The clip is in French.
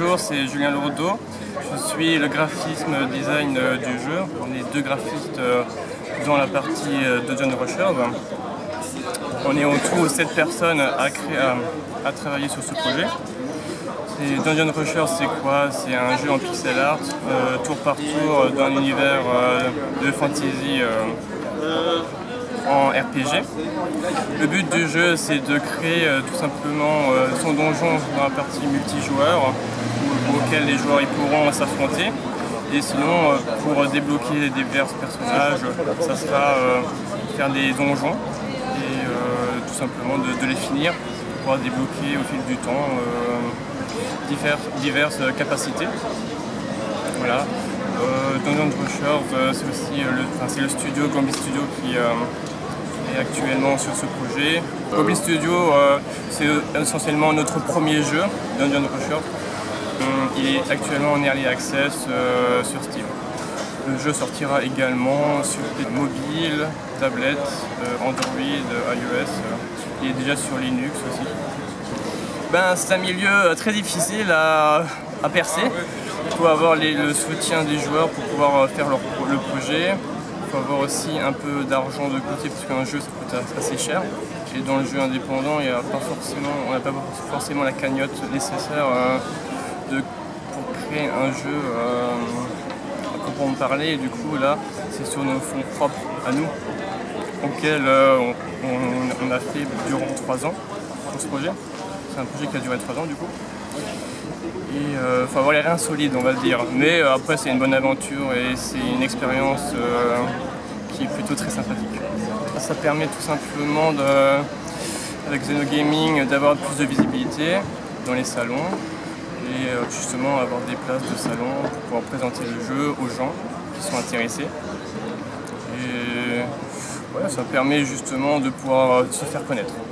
Bonjour, c'est Julien Lourdeau. Je suis le graphisme design du jeu. On est deux graphistes dans la partie Dungeon Rushers. On est en tout 7 personnes à travailler sur ce projet. Dungeon Rushers, c'est quoi? C'est un jeu en pixel art, tour par tour, dans un univers de fantasy en RPG. Le but du jeu, c'est de créer tout simplement son donjon dans la partie multijoueur auquel les joueurs pourront s'affronter. Et sinon, pour débloquer divers personnages, ça sera faire des donjons et tout simplement de les finir pour pouvoir débloquer au fil du temps diverses capacités. Voilà. Dungeon Rushers, c'est aussi le studio Gambit Studio qui est actuellement sur ce projet. Gambit Studio, c'est essentiellement notre premier jeu, Dungeon Rushers. Il est actuellement en Early Access sur Steam. Le jeu sortira également sur mobile, tablette, Android, iOS. Il est déjà sur Linux aussi. C'est un milieu très difficile à percer. Il faut avoir le soutien des joueurs pour pouvoir faire le projet. Il faut avoir aussi un peu d'argent de côté parce qu'un jeu ça coûte assez cher. Et dans le jeu indépendant, on n'a pas forcément la cagnotte nécessaire pour créer un jeu à proprement parler. Et du coup là, c'est sur nos fonds propres à nous, auxquels on a fait durant 3 ans pour ce projet. C'est un projet qui a duré 3 ans du coup. Et il faut avoir les reins solides, on va dire. Mais après c'est une bonne aventure et c'est une expérience qui est plutôt très sympathique. Ça permet tout simplement avec Xenogaming d'avoir plus de visibilité dans les salons et justement avoir des places de salon pour pouvoir présenter le jeu aux gens qui sont intéressés. Et voilà, ça permet justement de pouvoir se faire connaître.